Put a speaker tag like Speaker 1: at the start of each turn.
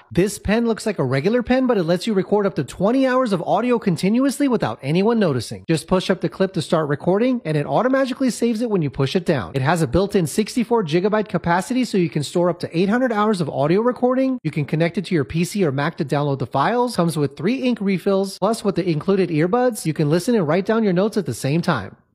Speaker 1: This pen looks like a regular pen, but it lets you record up to 20 hours of audio continuously without anyone noticing. Just push up the clip to start recording, and it automatically saves it when you push it down. It has a built-in 64GB capacity, so you can store up to 800 hours of audio recording. You can connect it to your PC or Mac to download the files. Comes with 3 ink refills, plus with the included earbuds, you can listen and write down your notes at the same time.